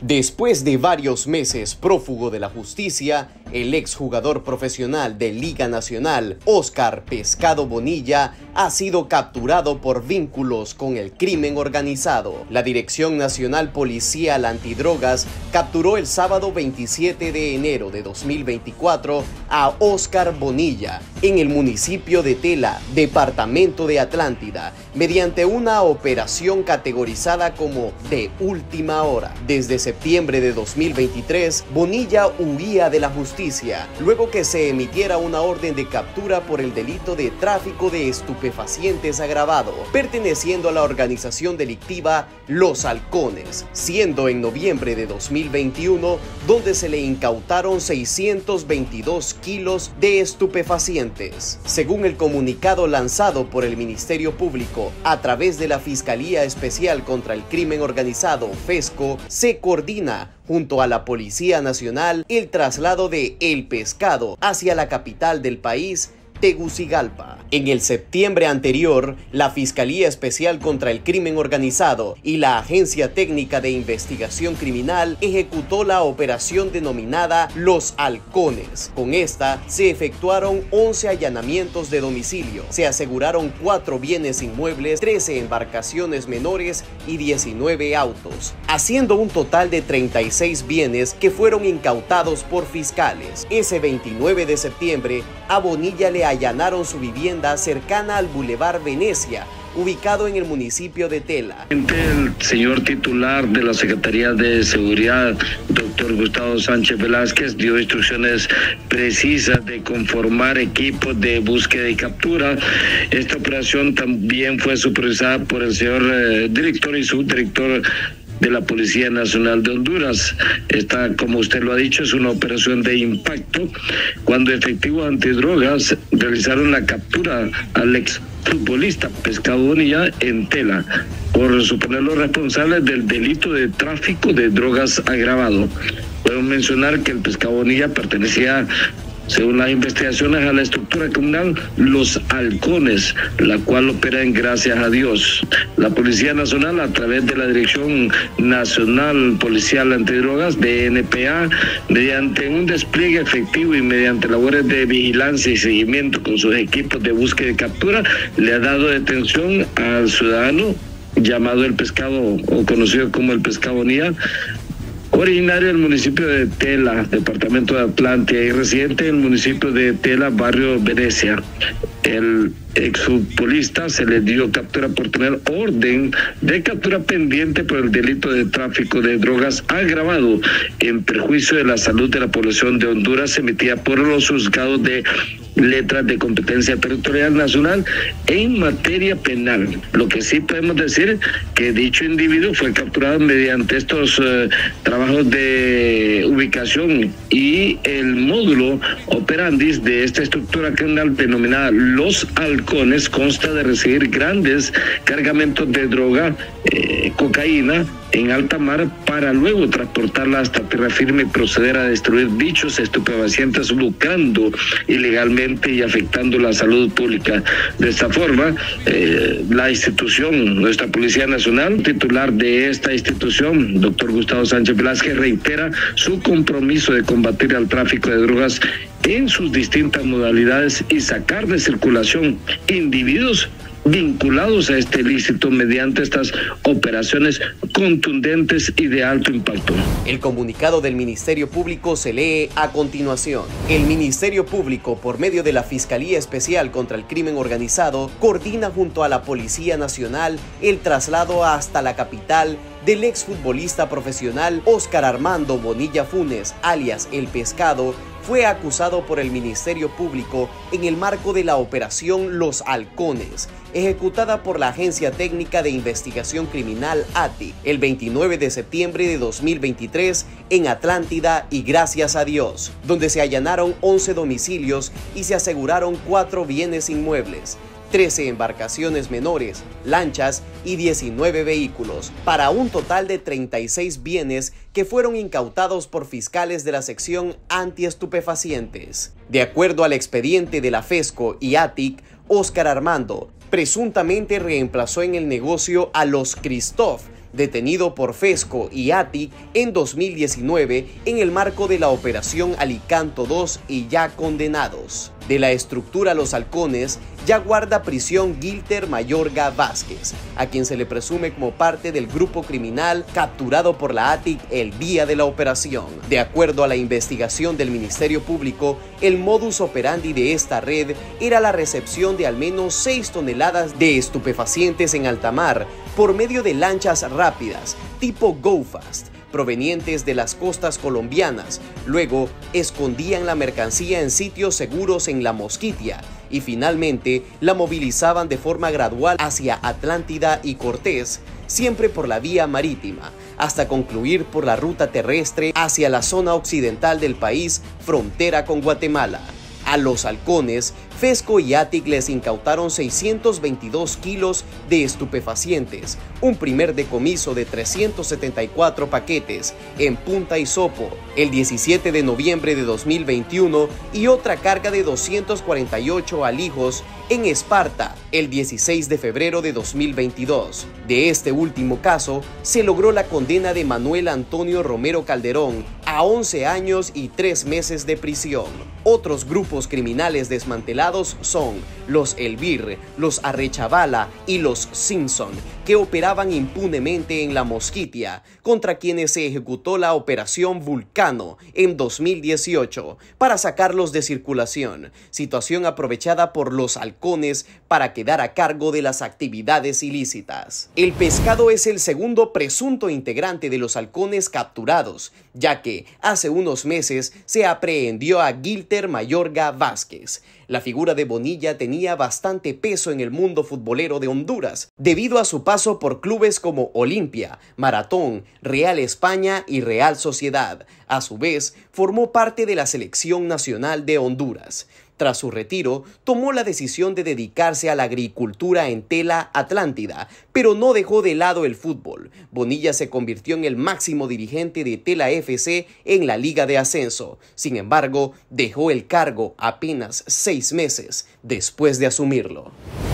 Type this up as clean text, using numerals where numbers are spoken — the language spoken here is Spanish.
Después de varios meses prófugo de la justicia, el exjugador profesional de Liga Nacional, Óscar Pescado Bonilla, ha sido capturado por vínculos con el crimen organizado. La Dirección Nacional Policial Antidrogas capturó el sábado 27 de enero de 2024 a Óscar Bonilla en el municipio de Tela, departamento de Atlántida, mediante una operación categorizada como de última hora. Desde septiembre de 2023, Bonilla huía de la justicia, luego que se emitiera una orden de captura por el delito de tráfico de estupefacientes agravado, perteneciendo a la organización delictiva Los Halcones, siendo en noviembre de 2021 donde se le incautaron 622 kilos de estupefacientes. Según el comunicado lanzado por el Ministerio Público a través de la Fiscalía Especial contra el Crimen Organizado, FESCO, se coordina junto a la Policía Nacional el traslado de El Pescado hacia la capital del país, Tegucigalpa. En el septiembre anterior, la Fiscalía Especial contra el Crimen Organizado y la Agencia Técnica de Investigación Criminal ejecutó la operación denominada Los Halcones. Con esta se efectuaron 11 allanamientos de domicilio, se aseguraron 4 bienes inmuebles, 13 embarcaciones menores y 19 autos, haciendo un total de 36 bienes que fueron incautados por fiscales. Ese 29 de septiembre, a Bonilla le allanaron su vivienda cercana al Boulevard Venecia, ubicado en el municipio de Tela. El señor titular de la Secretaría de Seguridad, doctor Gustavo Sánchez Velázquez, dio instrucciones precisas de conformar equipos de búsqueda y captura. Esta operación también fue supervisada por el señor director y subdirector de la Policía Nacional de Honduras. Esta, como usted lo ha dicho, es una operación de impacto cuando efectivos antidrogas realizaron la captura al exfutbolista Pescado Bonilla en Tela por suponerlo responsable del delito de tráfico de drogas agravado. Podemos mencionar que el Pescado Bonilla pertenecía, según las investigaciones, a la estructura criminal Los Halcones, la cual opera en Gracias a Dios. La Policía Nacional, a través de la Dirección Nacional Policial Antidrogas, DNPA, mediante un despliegue efectivo y mediante labores de vigilancia y seguimiento con sus equipos de búsqueda y captura, le ha dado detención al ciudadano llamado El Pescado, o conocido como El Pescado Bonilla, originario del municipio de Tela, departamento de Atlántida, y residente en el municipio de Tela, barrio Venecia. El exfutbolista se le dio captura por tener orden de captura pendiente por el delito de tráfico de drogas agravado en perjuicio de la salud de la población de Honduras, emitida por los juzgados de letras de competencia territorial nacional en materia penal. Lo que sí podemos decir que dicho individuo fue capturado mediante estos trabajos de ubicación y el módulo operandis de esta estructura criminal denominada Los Halcones consta de recibir grandes cargamentos de droga, cocaína, en alta mar para luego transportarla hasta tierra firme y proceder a destruir dichos estupefacientes, lucrando ilegalmente y afectando la salud pública. De esta forma, la institución, nuestra Policía Nacional, titular de esta institución, doctor Gustavo Sánchez Velázquez, reitera su compromiso de combatir al tráfico de drogas en sus distintas modalidades y sacar de circulación individuos vinculados a este ilícito mediante estas operaciones contundentes y de alto impacto. El comunicado del Ministerio Público se lee a continuación. El Ministerio Público, por medio de la Fiscalía Especial contra el Crimen Organizado, coordina junto a la Policía Nacional el traslado hasta la capital del exfutbolista profesional Óscar Armando Bonilla Funes, alias El Pescado. Fue acusado por el Ministerio Público en el marco de la operación Los Halcones, ejecutada por la Agencia Técnica de Investigación Criminal ATIC el 29 de septiembre de 2023 en Atlántida y Gracias a Dios, donde se allanaron 11 domicilios y se aseguraron 4 bienes inmuebles, 13 embarcaciones menores, lanchas y 19 vehículos, para un total de 36 bienes que fueron incautados por fiscales de la sección antiestupefacientes. De acuerdo al expediente de la FESCO y ATIC, Óscar Armando presuntamente reemplazó en el negocio a los Christoph, detenido por Fesco y ATIC en 2019 en el marco de la Operación Alicanto II y ya condenados. De la estructura Los Halcones ya guarda prisión Gilter Mayorga Vázquez, a quien se le presume como parte del grupo criminal capturado por la ATIC el día de la operación. De acuerdo a la investigación del Ministerio Público, el modus operandi de esta red era la recepción de al menos 6 toneladas de estupefacientes en alta mar por medio de lanchas rápidas tipo Go Fast, provenientes de las costas colombianas. Luego escondían la mercancía en sitios seguros en La Mosquitia y finalmente la movilizaban de forma gradual hacia Atlántida y Cortés, siempre por la vía marítima, hasta concluir por la ruta terrestre hacia la zona occidental del país, frontera con Guatemala. A Los Halcones, Fesco y ATIC les incautaron 622 kilos de estupefacientes, un primer decomiso de 374 paquetes en Punta Hisopo el 17 de noviembre de 2021 y otra carga de 248 alijos en Esparta el 16 de febrero de 2022. De este último caso, se logró la condena de Manuel Antonio Romero Calderón a 11 años y 3 meses de prisión. Otros grupos criminales desmantelados son los Elvir, los Arrechabala y los Simpson, que operaban impunemente en La Mosquitia, contra quienes se ejecutó la Operación Vulcano en 2018 para sacarlos de circulación, situación aprovechada por Los Halcones para quedar a cargo de las actividades ilícitas. El pescado es el segundo presunto integrante de Los Halcones capturados, ya que hace unos meses se aprehendió a Gilter Mayorga Vázquez. La figura de Bonilla tenía bastante peso en el mundo futbolero de Honduras, debido a su paso por clubes como Olimpia, Maratón, Real España y Real Sociedad. A su vez, formó parte de la selección nacional de Honduras. Tras su retiro, tomó la decisión de dedicarse a la agricultura en Tela Atlántida, pero no dejó de lado el fútbol. Bonilla se convirtió en el máximo dirigente de Tela FC en la Liga de Ascenso. Sin embargo, dejó el cargo apenas 6 meses después de asumirlo.